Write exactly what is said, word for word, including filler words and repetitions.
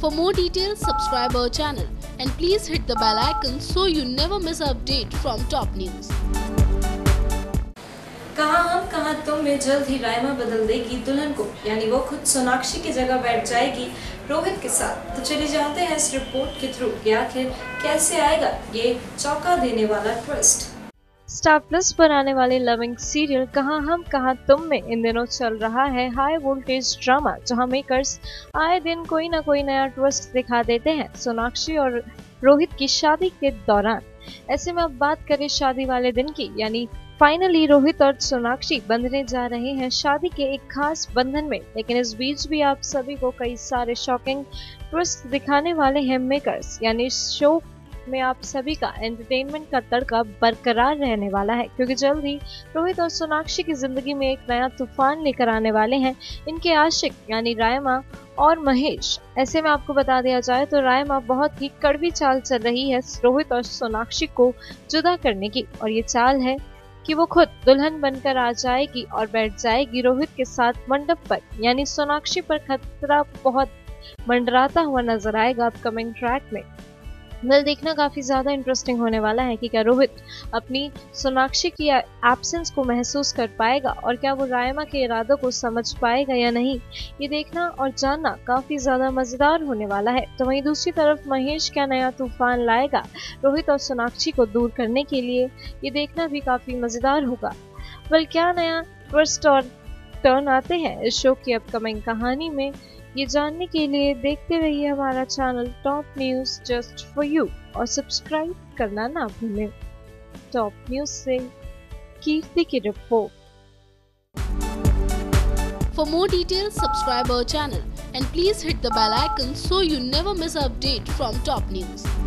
For more details, subscribe our channel and please hit the bell icon so you never miss an update from top news. कहाँ हम कहाँ तुम में जल्द ही रायमा बदल देगी दुल्हन को, यानी वो खुद सोनाक्षी की जगह बैठ जाएगी रोहित के साथ। तो चलिए जानते हैं इस रिपोर्ट के थ्रू कि आखिर कैसे आएगा ये चौंका देने वाला ट्विस्ट। स्टार प्लस पर आने वाले लविंग सीरियल कहाँ हम कहाँ तुम में इन दिनों चल रहा है हाई वोल्टेज ड्रामा, जहां मेकर्स आए दिन कोई ना कोई नया ट्विस्ट दिखा देते हैं सोनाक्षी और रोहित की शादी के दौरान। ऐसे में अब बात करें शादी वाले दिन की, यानी फाइनली रोहित और सोनाक्षी बंधने जा रहे हैं शादी के एक खास बंधन में। लेकिन इस बीच भी आप सभी को कई सारे शॉकिंग ट्विस्ट दिखाने वाले हैं मेकर्स, यानी शो में आप सभी का एंटरटेनमेंट का तड़का बरकरार रहने वाला है, क्योंकि जल्द ही रोहित और सोनाक्षी की जिंदगी में एक नया तूफान लेकर आने वाले हैं इनके आशिक यानी रायमा और महेश। ऐसे में आपको बता दिया जाए तो रायमा बहुत ही कड़वी चाल चल रही है रोहित और सोनाक्षी को जुदा करने की, और ये चाल है कि वो खुद दुल्हन बनकर आ जाएगी और बैठ जाएगी रोहित के साथ मंडप पर, यानी सोनाक्षी पर खतरा बहुत मंडराता हुआ नजर आएगा अपकमिंग ट्रैक में। वेल, देखना काफी ज्यादा इंटरेस्टिंग होने वाला है कि क्या रोहित अपनी सोनाक्षी की एब्सेंस को महसूस कर पाएगा और क्या वो रायमा के इरादों को समझ पाएगा या नहीं। ये देखना और जानना काफी ज्यादा मजेदार होने वाला है। तो वहीं दूसरी तरफ महेश क्या नया तूफान लाएगा रोहित और सोनाक्षी को दूर करने के लिए, ये देखना भी काफी मजेदार होगा। वेल, क्या नया ट्विस्ट और टर्न आते हैं इस शो की अपकमिंग कहानी में, ये जानने के लिए देखते रहिए हमारा channel top news just for you और सब्सक्राइब करना ना भूलें। टॉप न्यूज से कीर्ति की रिपोर्ट। For more details, subscribe our channel and please hit the bell icon so you never miss an update from top news.